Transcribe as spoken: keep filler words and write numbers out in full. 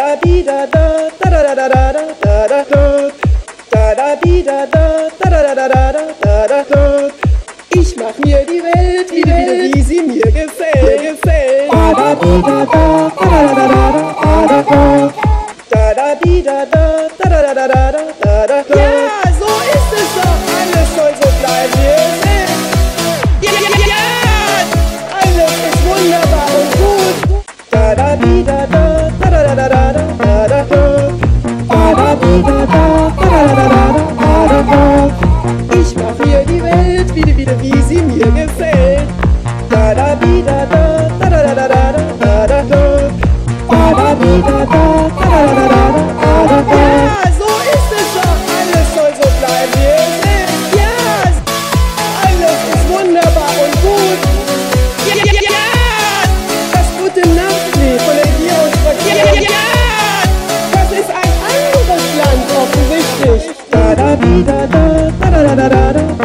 da di da da da da da da da da da da da da di da da da da da da da da da da. Ich mach mir die Welt wieder, wieder wie sie mir gefällt, gefällt. Da da di da da da da da da da da da da di da da da da da da da da da. Ja, so ist es doch. Alles soll so bleiben, wie es ist. Ja, ja, ja. Alles ist wunderbar und gut. Da da di da da da da da da da da da da da di da da da da da da da da. Ich mach mir die Welt wieder, wieder wie sie mir gefällt. Da da di da da da da da da da da da da di da da da da da da da. Ja, so ist es doch. Alles soll so bleiben, wie es ist. Ja, alles ist wunderbar und gut. Ja, ja, ja, ja. Das gute Nachtlied von Regierungsverkehr. Ja, ja, ja. Das ist ein anderes Land offensichtlich. Da da di da da da da da da da.